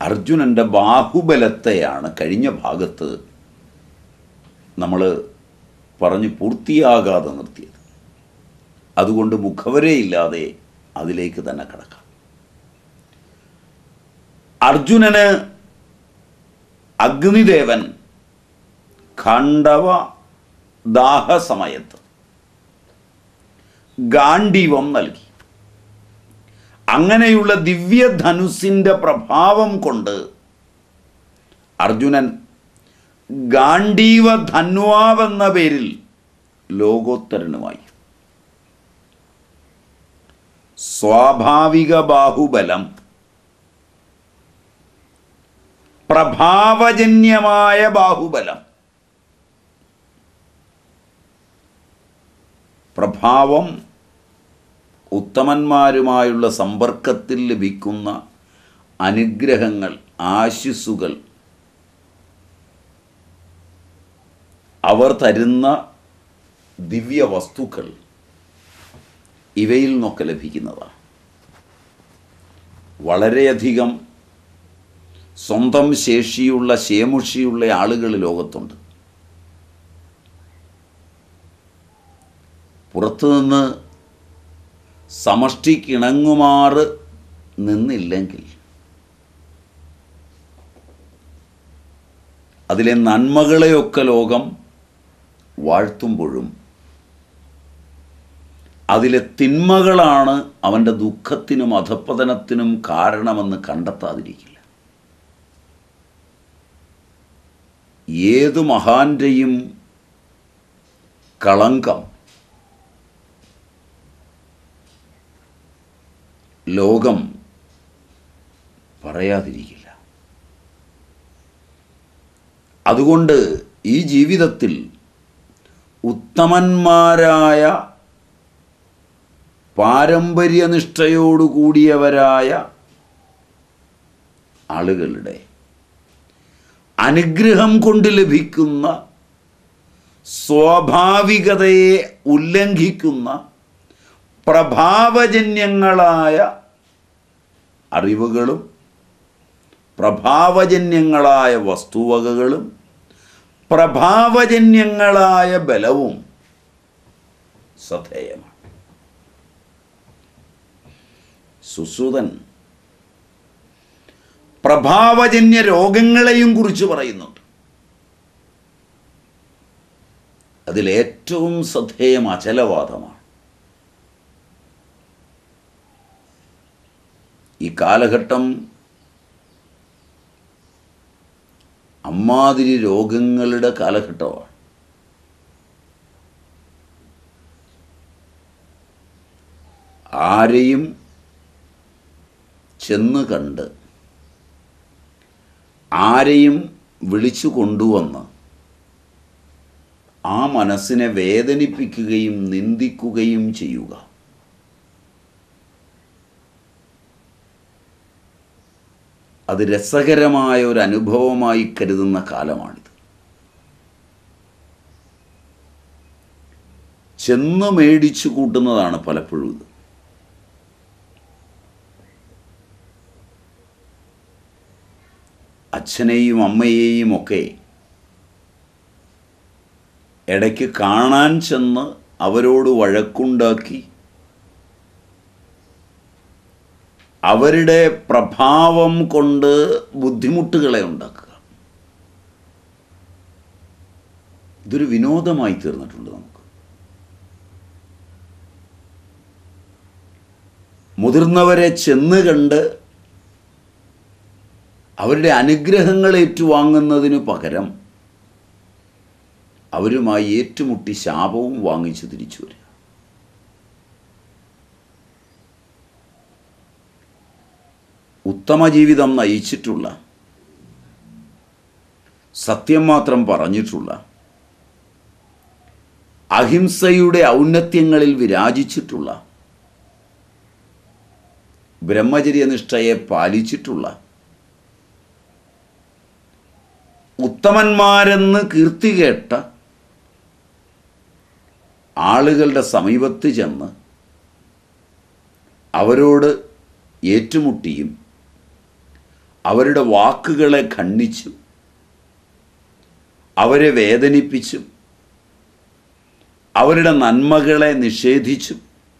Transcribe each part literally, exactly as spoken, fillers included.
അർജുനൻ്റെ ബാഹുബലത്തെയാണ് കഴിഞ്ഞ ഭാഗത്ത് നമ്മൾ പറഞ്ഞ് പൂർത്തിയാകാതെ നിർത്തിയത്. അതുകൊണ്ട് മുഖവരയില്ലാതെ അതിലേക്ക് തന്നെ കടക്കാം. അർജുനന് അഗ്നിദേവൻ ഖണ്ഡവ ദാഹസമയത്ത് ഗാണ്ഡീവം നൽകി. അങ്ങനെയുള്ള ദിവ്യധനുസിൻ്റെ പ്രഭാവം കൊണ്ട് അർജുനൻ ഗാണ്ഡീവ ധന്വാവെന്ന പേരിൽ ലോകോത്തരനുമായി. സ്വാഭാവിക ബാഹുബലം, പ്രഭാവജന്യമായ ബാഹുബലം. പ്രഭാവം ഉത്തമന്മാരുമായുള്ള സമ്പർക്കത്തിൽ ലഭിക്കുന്ന അനുഗ്രഹങ്ങൾ, ആശിസ്സുകൾ, അവർ തരുന്ന ദിവ്യ വസ്തുക്കൾ, ഇവയിൽ നിന്നൊക്കെ ലഭിക്കുന്നതാണ്. വളരെയധികം സ്വന്തം ശേഷിയുള്ള ശേമുഷിയുള്ള ആളുകൾ ലോകത്തുണ്ട്. പുറത്തുനിന്ന് സമഷ്ടിക്കിണങ്ങുമാറ് നിന്നില്ലെങ്കിൽ അതിലെ നന്മകളെയൊക്കെ ലോകം വാഴ്ത്തുമ്പോഴും അതിലെ തിന്മകളാണ് അവൻ്റെ ദുഃഖത്തിനും അധപ്പതനത്തിനും കാരണമെന്ന് കണ്ടെത്താതിരിക്കില്ല. ഏതു മഹാന്റെയും കളങ്കം ലോകം പറയാതിരിക്കില്ല. അതുകൊണ്ട് ഈ ജീവിതത്തിൽ ഉത്തമന്മാരായ പാരമ്പര്യനിഷ്ഠയോടുകൂടിയവരായ ആളുകളുടെ അനുഗ്രഹം കൊണ്ട് ലഭിക്കുന്ന സ്വാഭാവികതയെ ഉല്ലംഘിക്കുന്ന പ്രഭാവജന്യങ്ങളായ അറിവുകളും പ്രഭാവജന്യങ്ങളായ വസ്തുവകകളും പ്രഭാവജന്യങ്ങളായ ബലവും ശ്രദ്ധേയമാണ്. സുശ്രുതൻ പ്രഭാവജന്യ രോഗങ്ങളെയും കുറിച്ച് പറയുന്നുണ്ട്. അതിലേറ്റവും ശ്രദ്ധേയം അചലവാദമാണ്. ഈ കാലഘട്ടം അമ്മാതിരി രോഗങ്ങളുടെ കാലഘട്ടമാണ്. ആരെയും ചെന്ന് കണ്ട് ആരെയും വിളിച്ചു കൊണ്ടുവന്ന് ആ മനസ്സിനെ വേദനിപ്പിക്കുകയും നിന്ദിക്കുകയും ചെയ്യുക, അത് രസകരമായ ഒരു അനുഭവമായി കരുതുന്ന കാലമാണിത്. ചെന്ന് മേടിച്ചു കൂട്ടുന്നതാണ് പലപ്പോഴും ഇത്. അച്ഛനെയും അമ്മയെയും ഒക്കെ ഇടയ്ക്ക് കാണാൻ ചെന്ന് അവരോട് വഴക്കുണ്ടാക്കി അവരുടെ പ്രഭാവം കൊണ്ട് ബുദ്ധിമുട്ടുകളെ ഉണ്ടാക്കുക, ഇതൊരു വിനോദമായി തീർന്നിട്ടുണ്ട് നമുക്ക്. മുതിർന്നവരെ ചെന്ന് കണ്ട് അവരുടെ അനുഗ്രഹങ്ങൾ ഏറ്റുവാങ്ങുന്നതിനു പകരം അവരുമായി ഏറ്റുമുട്ടി ശാപവും വാങ്ങിച്ചു തിരിച്ചു വരിക. ഉത്തമ ജീവിതം നയിച്ചിട്ടുള്ള, സത്യം മാത്രം പറഞ്ഞിട്ടുള്ള, അഹിംസയുടെ ഔന്നത്യങ്ങളിൽ വിരാജിച്ചിട്ടുള്ള, ബ്രഹ്മചര്യനിഷ്ഠയെ പാലിച്ചിട്ടുള്ള, ഉത്തമന്മാരെന്ന് കീർത്തി കേട്ട ആളുകളുടെ സമീപത്ത് ചെന്ന് അവരോട് ഏറ്റുമുട്ടിയും അവരുടെ വാക്കുകളെ ഖണ്ഡിച്ചും അവരെ വേദനിപ്പിച്ചും അവരുടെ നന്മകളെ നിഷേധിച്ചും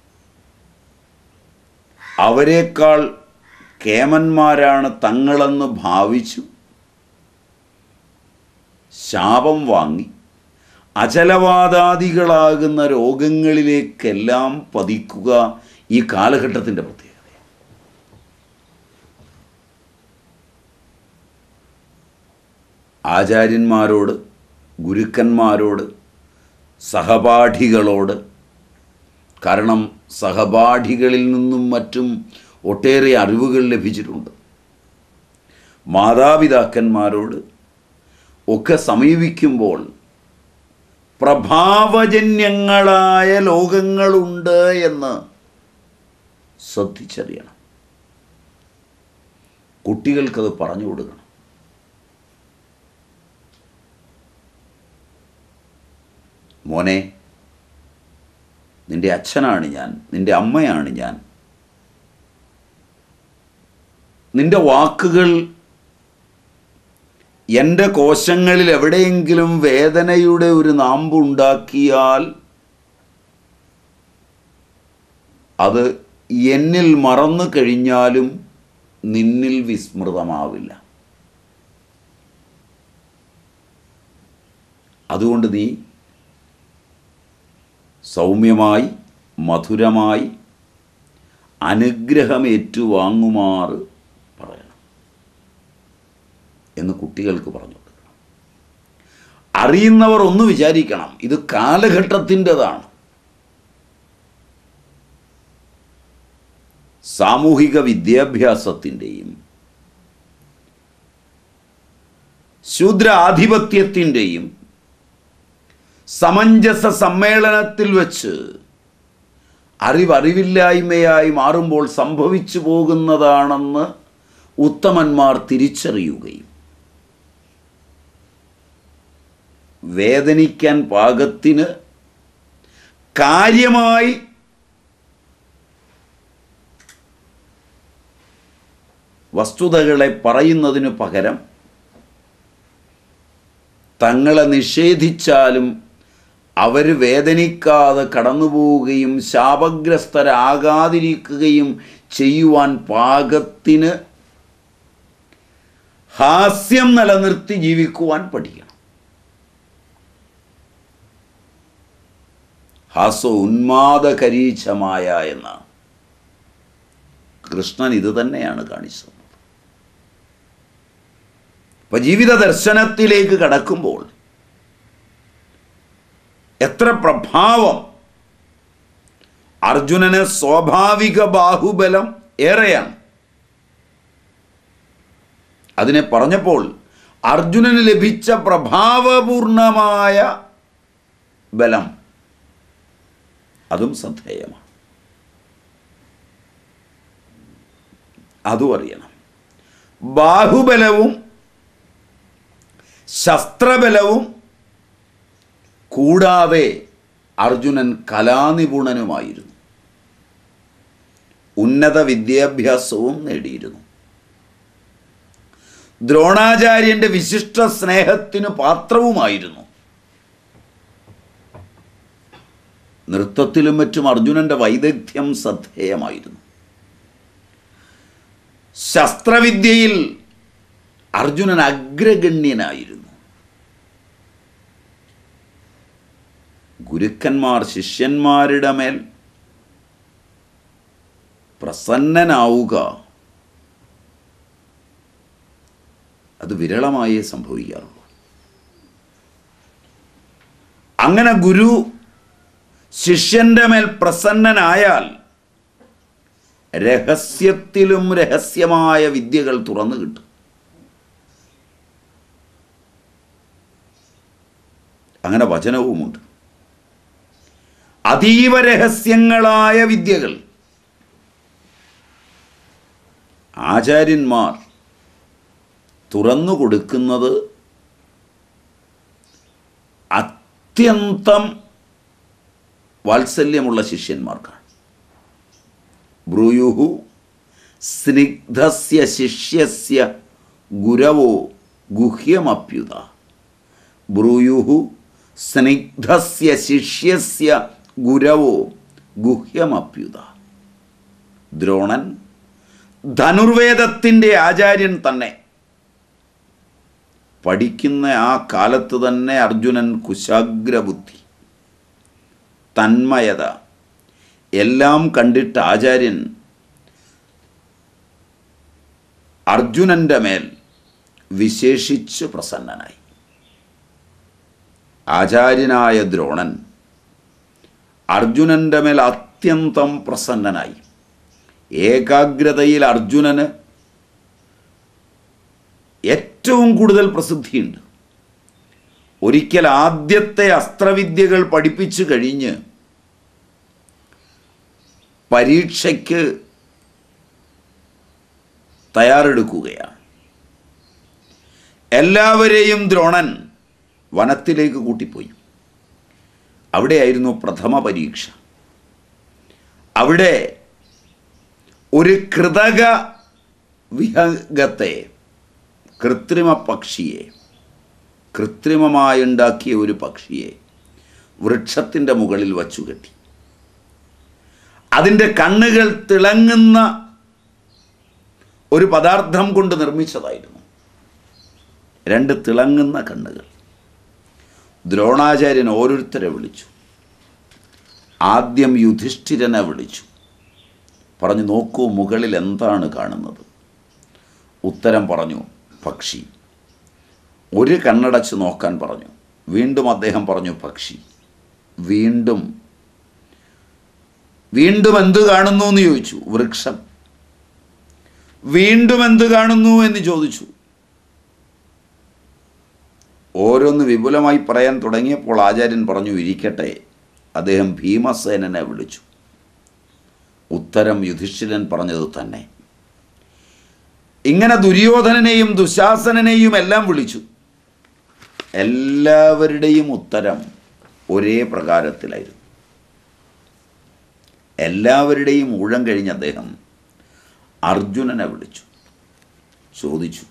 അവരെക്കാൾ കേമന്മാരാണ് തങ്ങളെന്ന് ഭാവിച്ചു ശാപം വാങ്ങി അചലവാദാദികളാകുന്ന രോഗങ്ങളിലേക്കെല്ലാം പതിക്കുക ഈ കാലഘട്ടത്തിൻ്റെ പ്രത്യേകത. ആചാര്യന്മാരോട്, ഗുരുക്കന്മാരോട്, സഹപാഠികളോട്, കാരണം സഹപാഠികളിൽ നിന്നും മറ്റും ഒട്ടേറെ അറിവുകൾ ലഭിച്ചിട്ടുണ്ട്, മാതാപിതാക്കന്മാരോട് ഒക്കെ സമീപിക്കുമ്പോൾ പ്രഭാവജന്യങ്ങളായ ലോകങ്ങളുണ്ട് എന്ന് ശ്രദ്ധിച്ചറിയണം. കുട്ടികൾക്കത് പറഞ്ഞു കൊടുക്കണം. മോനെ, നിൻ്റെ അച്ഛനാണ് ഞാൻ, നിൻ്റെ അമ്മയാണ് ഞാൻ. നിൻ്റെ വാക്കുകൾ എൻ്റെ കോശങ്ങളിൽ എവിടെയെങ്കിലും വേദനയുടെ ഒരു നാമ്പുണ്ടാക്കിയാൽ അത് എന്നിൽ മറന്നു കഴിഞ്ഞാലും നിന്നിൽ വിസ്മൃതമാവില്ല. അതുകൊണ്ട് നീ സൗമ്യമായി മധുരമായി അനുഗ്രഹം ഏറ്റുവാങ്ങുമാറ് പറയണം എന്ന് കുട്ടികൾക്ക് പറഞ്ഞു കൊടുക്കണം. അറിയുന്നവർ ഒന്ന് വിചാരിക്കണം, ഇത് കാലഘട്ടത്തിൻ്റെതാണ്. സാമൂഹിക വിദ്യാഭ്യാസത്തിൻ്റെയും ശൂദ്രാധിപത്യത്തിൻ്റെയും സമഞ്ജസ സമ്മേളനത്തിൽ വച്ച് അറിവറിവില്ലായ്മയായി മാറുമ്പോൾ സംഭവിച്ചു പോകുന്നതാണെന്ന് ഉത്തമന്മാർ തിരിച്ചറിയുകയും വേദനിക്കാൻ പാകത്തിന് കാര്യമായി വസ്തുതകളെ പറയുന്നതിനു പകരം തങ്ങളെ നിഷേധിച്ചാലും അവർ വേദനിക്കാതെ കടന്നുപോവുകയും ശാപഗ്രസ്തരാകാതിരിക്കുകയും ചെയ്യുവാൻ പാകത്തിന് ഹാസ്യം നിലനിർത്തി ജീവിക്കുവാൻ പഠിക്കണം. ഹാസോ ഉന്മാദകരീച്ഛമായ എന്നാണ് കൃഷ്ണൻ ഇത് തന്നെയാണ് കാണിച്ചത്. അപ്പൊ ജീവിത ദർശനത്തിലേക്ക് കടക്കുമ്പോൾ എത്ര പ്രഭാവം! അർജുനന് സ്വാഭാവിക ബാഹുബലം ഏറെയാണ്. അതിനെ പറഞ്ഞപ്പോൾ അർജുനന് ലഭിച്ച പ്രഭാവപൂർണമായ ബലം അതും ശ്രദ്ധേയമാണ്. അതും അറിയണം. ബാഹുബലവും ശസ്ത്രബലവും കൂടാതെ അർജുനൻ കലാനിപുണനുമായിരുന്നു. ഉന്നത വിദ്യാഭ്യാസവും നേടിയിരുന്നു. ദ്രോണാചാര്യന്റെ വിശിഷ്ട സ്നേഹത്തിന് പാത്രവുമായിരുന്നു. നൃത്തത്തിലും മറ്റും അർജുനന്റെ വൈദഗ്ധ്യം ശ്രദ്ധേയമായിരുന്നു. ശസ്ത്രവിദ്യയിൽ അർജുനൻ അഗ്രഗണ്യനായിരുന്നു. ഗുരുക്കന്മാർ ശിഷ്യന്മാരുടെ മേൽ പ്രസന്നനാവുക അത് വിരളമായേ സംഭവിക്കാറുള്ളൂ. അങ്ങനെ ഗുരു ശിഷ്യന്റെ മേൽ പ്രസന്നനായാൽ രഹസ്യത്തിലും രഹസ്യമായ വിദ്യകൾ തുറന്നു കിട്ടും. അങ്ങനെ വചനവുമുണ്ട്. അതീവ രഹസ്യങ്ങളായ വിദ്യകൾ ആചാര്യന്മാർ തുറന്നു കൊടുക്കുന്നത് അത്യന്തം വാത്സല്യമുള്ള ശിഷ്യന്മാർക്കാണ്. ബ്രൂയുഹു സ്നിഗ്ധസ്യ ശിഷ്യസ്യ ഗുരവോ ഗുഹ്യമപ്യുത ബ്രൂയുഹു സ്നിഗ്ധസ്യ ശിഷ്യസ്യ ഗുരവോ ഗുഹ്യമപ്യുത. ദ്രോണൻ ധനുർവേദത്തിൻ്റെ ആചാര്യൻ തന്നെ. പഠിക്കുന്ന ആ കാലത്ത് തന്നെ അർജുനൻ കുശാഗ്രബുദ്ധി, തന്മയത എല്ലാം കണ്ടിട്ട് ആചാര്യൻ അർജുനൻ്റെ മേൽ വിശേഷിച്ച് പ്രസന്നനായി. ആചാര്യനായ ദ്രോണൻ അർജുനൻ്റെ മേൽ അത്യന്തം പ്രസന്നനായി. ഏകാഗ്രതയിൽ അർജുനന് ഏറ്റവും കൂടുതൽ പ്രസിദ്ധിയുണ്ട്. ഒരിക്കൽ ആദ്യത്തെ അസ്ത്രവിദ്യകൾ പഠിപ്പിച്ചു കഴിഞ്ഞ് പരീക്ഷയ്ക്ക് തയ്യാറെടുക്കുകയാണ്. എല്ലാവരെയും ദ്രോണൻ വനത്തിലേക്ക് കൂട്ടിപ്പോയി. അവിടെയായിരുന്നു പ്രഥമ പരീക്ഷ. അവിടെ ഒരു കൃതക വിഹംഗത്തെ, കൃത്രിമ പക്ഷിയെ, കൃത്രിമമായുണ്ടാക്കിയ ഒരു പക്ഷിയെ വൃക്ഷത്തിൻ്റെ മുകളിൽ വച്ചുകെട്ടി. അതിൻ്റെ കണ്ണുകൾ തിളങ്ങുന്ന ഒരു പദാർത്ഥം കൊണ്ട് നിർമ്മിച്ചതായിരുന്നു. രണ്ട് തിളങ്ങുന്ന കണ്ണുകൾ. ദ്രോണാചാര്യൻ ഓരോരുത്തരെ വിളിച്ചു. ആദ്യം യുധിഷ്ഠിരനെ വിളിച്ചു. പറഞ്ഞു, നോക്കൂ, മുകളിൽ എന്താണ് കാണുന്നത്? ഉത്തരം പറഞ്ഞു, പക്ഷി. ഒരു കണ്ണടച്ച് നോക്കാൻ പറഞ്ഞു. വീണ്ടും അദ്ദേഹം പറഞ്ഞു, പക്ഷി. വീണ്ടും വീണ്ടും എന്ത് കാണുന്നു എന്ന് ചോദിച്ചു. വൃക്ഷം. വീണ്ടും എന്ത് കാണുന്നു എന്ന് ചോദിച്ചു. ഓരോന്ന് വിപുലമായി പറയാൻ തുടങ്ങിയപ്പോൾ ആചാര്യൻ പറഞ്ഞു, ഇരിക്കട്ടെ. അദ്ദേഹം ഭീമസേനനെ വിളിച്ചു. ഉത്തരം യുധിഷ്ഠിരൻ പറഞ്ഞത് തന്നെ. ഇങ്ങനെ ദുര്യോധനനെയും ദുശാസനനെയും എല്ലാം വിളിച്ചു. എല്ലാവരുടെയും ഉത്തരം ഒരേ പ്രകാരത്തിലായിരുന്നു. എല്ലാവരുടെയും ഊഴം കഴിഞ്ഞ് അദ്ദേഹം അർജുനനെ വിളിച്ചു. ചോദിച്ചു,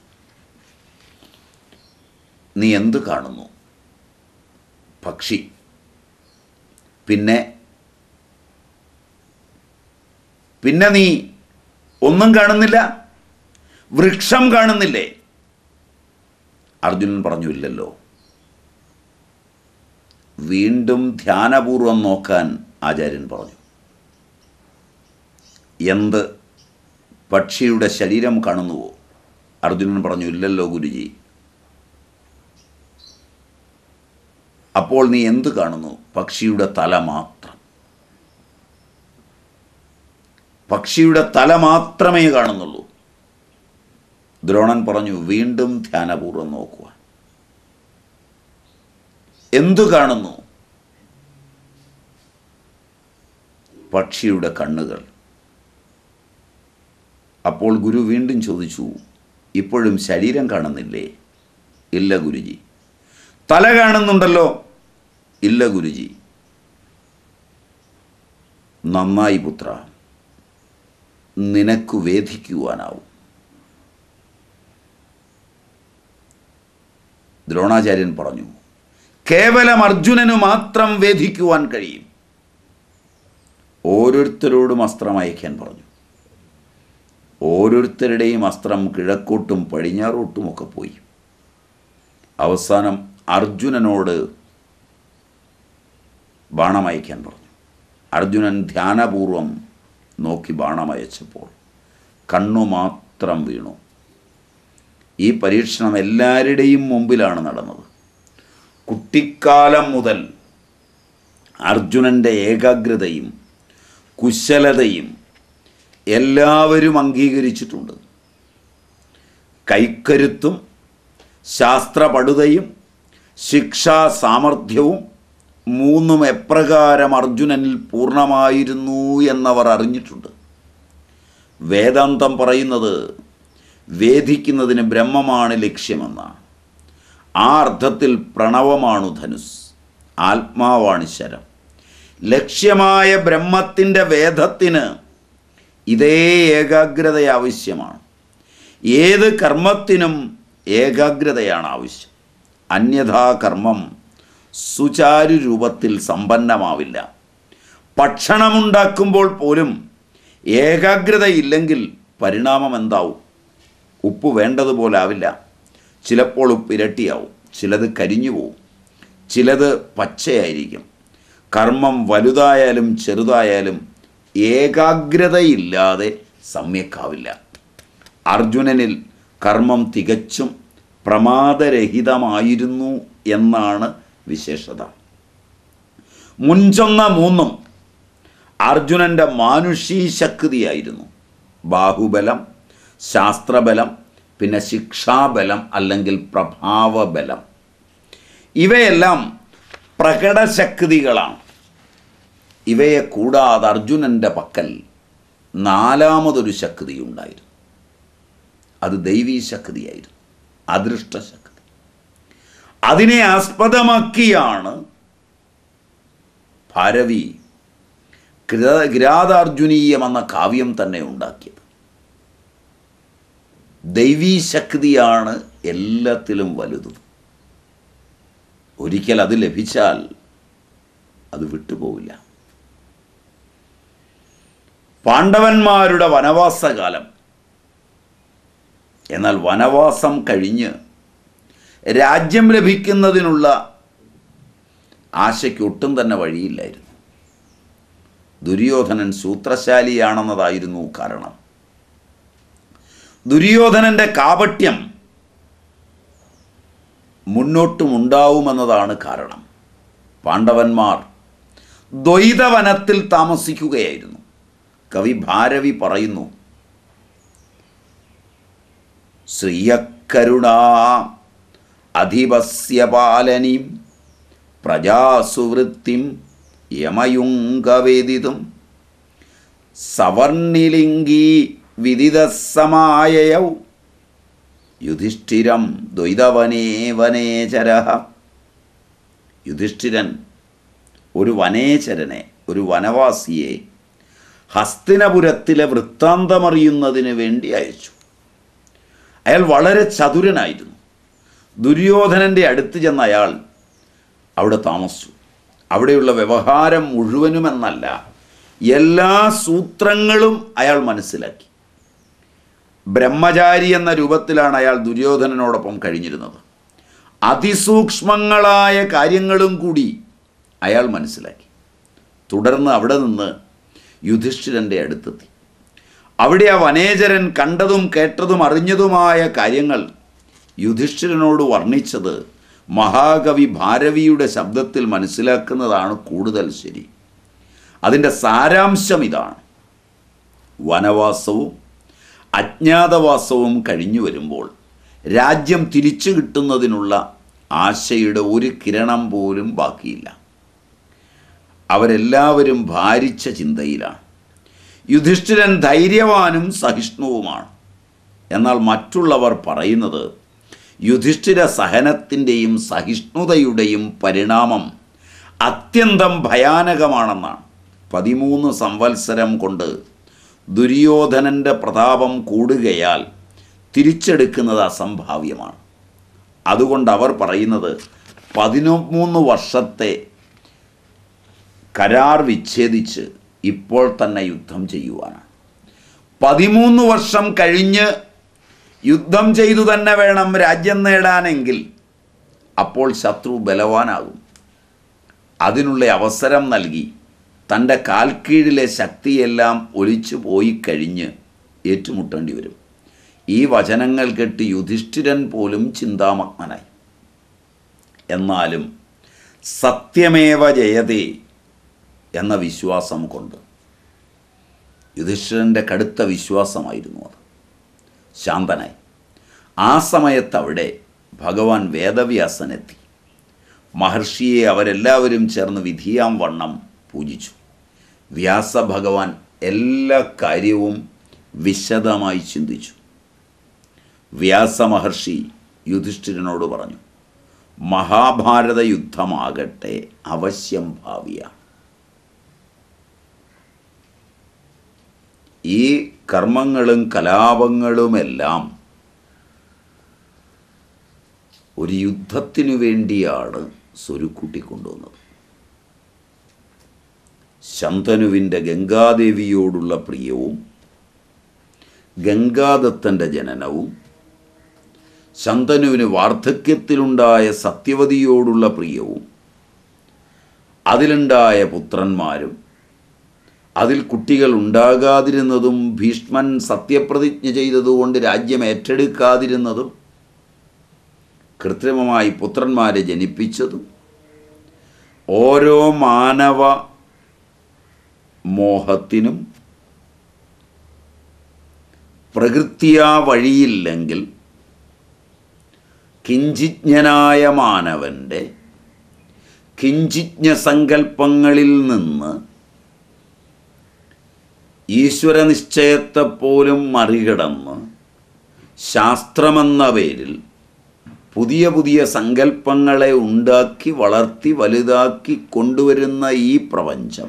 നീ എന്ത് കാണുന്നു? പക്ഷി. പിന്നെ പിന്നെ നീ ഒന്നും കാണുന്നില്ല? വൃക്ഷം കാണുന്നില്ലേ? അർജുനൻ പറഞ്ഞു, ഇല്ലല്ലോ. വീണ്ടും ധ്യാനപൂർവം നോക്കാൻ ആചാര്യൻ പറഞ്ഞു. എന്ത്? പക്ഷിയുടെ ശരീരം കാണുന്നുവോ? അർജുനൻ പറഞ്ഞു, ഇല്ലല്ലോ ഗുരുജി. അപ്പോൾ നീ എന്ത് കാണുന്നു? പക്ഷിയുടെ തല മാത്രം. പക്ഷിയുടെ തല മാത്രമേ കാണുന്നുള്ളൂ. ദ്രോണൻ പറഞ്ഞു, വീണ്ടും ധ്യാനപൂർവ്വം നോക്കുക. എന്തു കാണുന്നു? പക്ഷിയുടെ കണ്ണുകൾ. അപ്പോൾ ഗുരു വീണ്ടും ചോദിച്ചു, ഇപ്പോഴും ശരീരം കാണുന്നില്ലേ? ഇല്ല ഗുരുജി. തല കാണുന്നുണ്ടല്ലോ? ഇല്ല ഗുരുജി. നന്നായി പുത്ര, നിനക്കു വേദിക്കുവാനാവും. ദ്രോണാചാര്യൻ പറഞ്ഞു, കേവലം അർജുനനു മാത്രം വേദിക്കുവാൻ കഴിയും. ഓരോരുത്തരോടും അസ്ത്രം അയക്കാൻ പറഞ്ഞു. ഓരോരുത്തരുടെയും അസ്ത്രം കിഴക്കോട്ടും പടിഞ്ഞാറോട്ടുമൊക്കെ പോയി. അവസാനം അർജുനനോട് ബാണമയക്കാൻ പറഞ്ഞു. അർജുനൻ ധ്യാനപൂർവം നോക്കി ബാണമയച്ചപ്പോൾ കണ്ണു മാത്രം വീണു. ഈ പരീക്ഷണം എല്ലാവരുടെയും മുമ്പിലാണ് നടന്നത്. കുട്ടിക്കാലം മുതൽ അർജുനൻ്റെ ഏകാഗ്രതയും കുശലതയും എല്ലാവരും അംഗീകരിച്ചിട്ടുണ്ട്. കൈക്കരുത്തും ശാസ്ത്രപടുതയും ശിക്ഷാ സാമർഥ്യവും മൂന്നും എപ്രകാരം അർജുനനിൽ പൂർണ്ണമായിരുന്നു എന്നവർ അറിഞ്ഞിട്ടുണ്ട്. വേദാന്തം പറയുന്നത് വേദിക്കുന്നതിന് ബ്രഹ്മമാണ് ലക്ഷ്യമെന്നാണ്. ആ അർത്ഥത്തിൽ പ്രണവമാണു ധനുസ്, ആത്മാവാണ് ശരം. ലക്ഷ്യമായ ബ്രഹ്മത്തിൻ്റെ വേദത്തിന് ഇതേ ഏകാഗ്രത ആവശ്യമാണ്. ഏത് കർമ്മത്തിനും ഏകാഗ്രതയാണ് ആവശ്യം. അന്യഥാ കർമ്മം സുചാരു രൂപത്തിൽ സമ്പന്നമാവില്ല. ഭക്ഷണമുണ്ടാക്കുമ്പോൾ പോലും ഏകാഗ്രതയില്ലെങ്കിൽ പരിണാമം എന്താവും? ഉപ്പ് വേണ്ടതുപോലെ ആവില്ല. ചിലപ്പോൾ ഉപ്പ് ഇരട്ടിയാവും, ചിലത് കരിഞ്ഞു പോവും, ചിലത് പച്ചയായിരിക്കും. കർമ്മം വലുതായാലും ചെറുതായാലും ഏകാഗ്രതയില്ലാതെ സമ്യക്കാവില്ല. അർജുനനിൽ കർമ്മം തികച്ചും പ്രമാദരഹിതമായിരുന്നു എന്നാണ് വിശേഷത. മുൻചൊന്ന മൂന്നും അർജുനൻ്റെ മാനുഷീ ശക്തിയായിരുന്നു. ബാഹുബലം, ശാസ്ത്രബലം, പിന്നെ ശിക്ഷാബലം അല്ലെങ്കിൽ പ്രഭാവബലം. ഇവയെല്ലാം പ്രകടശക്തികളാണ്. ഇവയെ കൂടാതെ അർജുനൻ്റെ പക്കൽ നാലാമതൊരു ശക്തി ഉണ്ടായിരുന്നു. അത് ദൈവീ ശക്തിയായിരുന്നു, അദൃഷ്ടശക്തി. അതിനെ ആസ്പദമാക്കിയാണ് ഭാരവി കിരാതാർജുനീയം എന്ന കാവ്യം തന്നെ ഉണ്ടാക്കിയത്. ദൈവീ ശക്തിയാണ് എല്ലാത്തിലും വലുതും. ഒരിക്കൽ അത് ലഭിച്ചാൽ അത് വിട്ടുപോവില്ല. പാണ്ഡവന്മാരുടെ വനവാസകാലം. എന്നാൽ വനവാസം കഴിഞ്ഞ് രാജ്യം ലഭിക്കുന്നതിനുള്ള ആശയ്ക്ക് ഒട്ടും തന്നെ വഴിയില്ലായിരുന്നു. ദുര്യോധനൻ സൂത്രശാലിയാണെന്നതായിരുന്നു കാരണം. ദുര്യോധനൻ്റെ കാപട്യം മുന്നോട്ടും ഉണ്ടാവുമെന്നതാണ് കാരണം. പാണ്ഡവന്മാർ ദ്വൈതവനത്തിൽ താമസിക്കുകയായിരുന്നു. കവി ഭാരവി പറയുന്നു, ശ്രീയക്കരുണാ അധിപസ്യ പാലനീം പ്രജാസുവൃത്തിം യമയുംഗവേദിതും സവർണിലിംഗീ വിദിതസമായയൗ യുധിഷ്ഠിരം ദ്വൈതവനേ വനേചരഃ. യുധിഷ്ഠിരൻ ഒരു വനേചരനെ, ഒരു വനവാസിയെ ഹസ്തിനപുരത്തിലെ വൃത്താന്തമറിയുന്നതിന് വേണ്ടി അയച്ചു. അയാൾ വളരെ ചതുരനായിരുന്നു. ദുര്യോധനൻ്റെ അടുത്ത് ചെന്ന അയാൾ അവിടെ താമസിച്ചു. അവിടെയുള്ള വ്യവഹാരം മുഴുവനുമെന്നല്ല, എല്ലാ സൂത്രങ്ങളും അയാൾ മനസ്സിലാക്കി. ബ്രഹ്മചാരി എന്ന രൂപത്തിലാണ് അയാൾ ദുര്യോധനനോടൊപ്പം കഴിഞ്ഞിരുന്നത്. അതിസൂക്ഷ്മങ്ങളായ കാര്യങ്ങളും കൂടി അയാൾ മനസ്സിലാക്കി. തുടർന്ന് അവിടെ നിന്ന് യുധിഷ്ഠിരൻ്റെ അടുത്തെത്തി. അവിടെ ആ വനേചരൻ കണ്ടതും കേട്ടതും അറിഞ്ഞതുമായ കാര്യങ്ങൾ യുധിഷ്ഠിരനോട് വർണ്ണിച്ചത് മഹാകവി ഭാരവിയുടെ ശബ്ദത്തിൽ മനസ്സിലാക്കുന്നതാണ് കൂടുതൽ ശരി. അതിൻ്റെ സാരാംശം ഇതാണ്: വനവാസവും അജ്ഞാതവാസവും കഴിഞ്ഞു വരുമ്പോൾ രാജ്യം തിരിച്ചു കിട്ടുന്നതിനുള്ള ആശയുടെ ഒരു കിരണം പോലും ബാക്കിയില്ല. അവരെല്ലാവരും ഭാരിച്ച ചിന്തയിലാണ്. യുധിഷ്ഠിരൻ ധൈര്യവാനും സഹിഷ്ണുവുമാണ്. എന്നാൽ മറ്റുള്ളവർ പറയുന്നത് യുധിഷ്ഠിര സഹനത്തിൻ്റെയും സഹിഷ്ണുതയുടെയും പരിണാമം അത്യന്തം ഭയാനകമാണെന്നാണ്. പതിമൂന്ന് സംവത്സരം കൊണ്ട് ദുര്യോധനൻ്റെ പ്രതാപം കൂടുകയാൽ തിരിച്ചെടുക്കുന്നത് അസംഭാവ്യമാണ്. അതുകൊണ്ട് അവർ പറയുന്നത് പതിമൂന്ന് വർഷത്തെ കരാർ വിച്ഛേദിച്ച് ഇപ്പോൾ തന്നെ യുദ്ധം ചെയ്യുവാനാണ്. പതിമൂന്ന് വർഷം കഴിഞ്ഞ് യുദ്ധം ചെയ്തു തന്നെ വേണം രാജ്യം നേടാനെങ്കിൽ അപ്പോൾ ശത്രു ബലവാനാകും. അതിനുള്ള അവസരം നൽകി തൻ്റെ കാൽക്കീഴിലെ ശക്തിയെല്ലാം ഒലിച്ചു പോയി കഴിഞ്ഞ് ഏറ്റുമുട്ടേണ്ടി വരും. ഈ വചനങ്ങൾ കേട്ട് യുധിഷ്ഠിരൻ പോലും ചിന്താമഗ്നനായി. എന്നാലും സത്യമേവ ജയതേ എന്ന വിശ്വാസം കൊണ്ട്, യുധിഷ്ഠിരൻ്റെ കടുത്ത വിശ്വാസമായിരുന്നു അത്, ശാന്തനായി. ആ സമയത്ത് അവിടെ ഭഗവാൻ വേദവ്യാസനെത്തി. മഹർഷിയെ അവരെല്ലാവരും ചേർന്ന് വിധിയാം വണ്ണം പൂജിച്ചു. വ്യാസഭഗവാൻ എല്ലാ കാര്യവും വിശദമായി ചിന്തിച്ചു. വ്യാസമഹർഷി യുധിഷ്ഠിരനോട് പറഞ്ഞു, മഹാഭാരത യുദ്ധമാകട്ടെ അവശ്യം ഭാവിയാണ്. ഈ കർമ്മങ്ങളും കലാപങ്ങളുമെല്ലാം ഒരു യുദ്ധത്തിനു വേണ്ടിയാണ് സ്വരുക്കൂട്ടി കൊണ്ടുവന്നത്. ശന്തനുവിൻ്റെ ഗംഗാദേവിയോടുള്ള പ്രിയവും ഗംഗാദത്തൻ്റെ ജനനവും ശന്തനുവിന് വാർദ്ധക്യത്തിലുണ്ടായ സത്യവതിയോടുള്ള പ്രിയവും അതിലുണ്ടായ പുത്രന്മാരും അതിൽ കുട്ടികൾ ഉണ്ടാകാതിരുന്നതും ഭീഷ്മൻ സത്യപ്രതിജ്ഞ ചെയ്തതുകൊണ്ട് രാജ്യം ഏറ്റെടുക്കാതിരുന്നതും കൃത്രിമമായി പുത്രന്മാരെ ജനിപ്പിച്ചതും ഓരോ മാനവ മോഹത്തിനും പ്രകൃത്യാ വഴിയില്ലെങ്കിൽ കിഞ്ചിജ്ഞനായ മാനവൻ്റെ കിഞ്ചിജ്ഞ സങ്കല്പങ്ങളിൽ നിന്ന് ഈശ്വരനിശ്ചയത്തെപ്പോലും മറികടന്ന് ശാസ്ത്രമെന്ന പേരിൽ പുതിയ പുതിയ സങ്കല്പങ്ങളെ ഉണ്ടാക്കി വളർത്തി വലുതാക്കി കൊണ്ടുവരുന്ന ഈ പ്രപഞ്ചം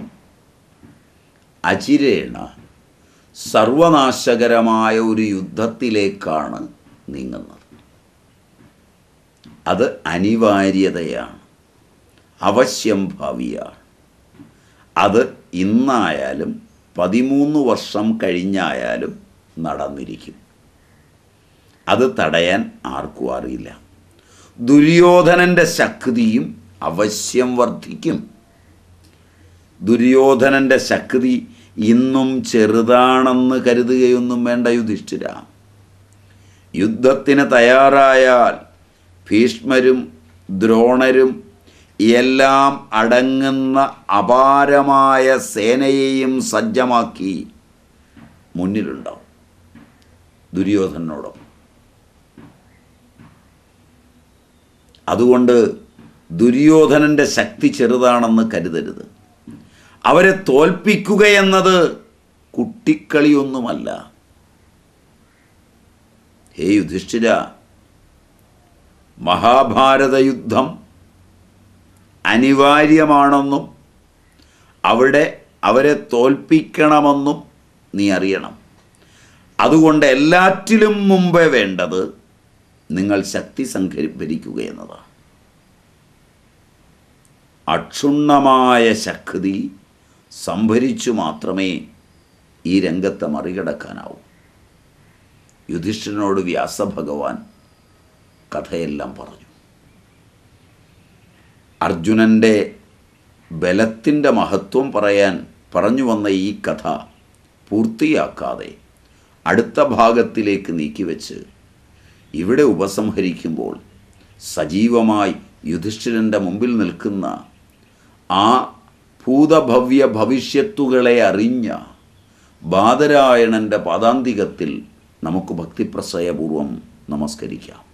അചിരേണ സർവനാശകരമായ ഒരു യുദ്ധത്തിലേക്കാണ് നീങ്ങുന്നത്. അത് അനിവാര്യതയാണ്, അവശ്യം ഭാവിയാണ്. അത് ഇന്നായാലും പതിമൂന്ന് വർഷം കഴിഞ്ഞായാലും നടന്നിരിക്കും. അത് തടയാൻ ആർക്കും അറിയില്ല. ദുര്യോധനൻ്റെ ശക്തിയും അവശ്യം വർദ്ധിക്കും. ദുര്യോധനൻ്റെ ശക്തി ഇന്നും ചെറുതാണെന്ന് കരുതുകയൊന്നും വേണ്ട യുധിഷ്ഠിര. യുദ്ധത്തിന് തയ്യാറായാൽ ഭീഷ്മരും ദ്രോണരും എല്ലാം അടങ്ങുന്ന അപാരമായ സേനയെയും സജ്ജമാക്കി മുന്നിലുണ്ടാവും ദുര്യോധനോടൊപ്പം. അതുകൊണ്ട് ദുര്യോധനൻ്റെ ശക്തി ചെറുതാണെന്ന് കരുതരുത്. അവരെ തോൽപ്പിക്കുകയെന്നത് കുട്ടിക്കളിയൊന്നുമല്ല. ഹേ യുധിഷ്ഠിര, മഹാഭാരത യുദ്ധം അനിവാര്യമാണെന്നും അവിടെ അവരെ തോൽപ്പിക്കണമെന്നും നീ അറിയണം. അതുകൊണ്ട് എല്ലാറ്റിലും മുമ്പേ വേണ്ടത് നിങ്ങൾ ശക്തി സംഭരിക്കുക എന്നതാണ്. അക്ഷുണ്ണമായ ശക്തി സംഭരിച്ചു മാത്രമേ ഈ രംഗത്തെ മറികടക്കാനാവൂ. യുധിഷ്ഠിരനോട് വ്യാസഭഗവാൻ കഥയെല്ലാം പറഞ്ഞു. അർജുനൻ്റെ ബലത്തിൻ്റെ മഹത്വം പറയാൻ പറഞ്ഞു വന്ന ഈ കഥ പൂർത്തിയാക്കാതെ അടുത്ത ഭാഗത്തിലേക്ക് നീക്കിവെച്ച് ഇവിടെ ഉപസംഹരിക്കുമ്പോൾ സജീവമായി യുധിഷ്ഠിരൻ്റെ മുമ്പിൽ നിൽക്കുന്ന ആ ഭൂതഭവ്യ ഭവിഷ്യത്തുകളെ അറിഞ്ഞ ബാദരായണൻ്റെ പാദാന്തികത്തിൽ നമുക്ക് ഭക്തിപ്രസയപൂർവം നമസ്കരിക്കാം.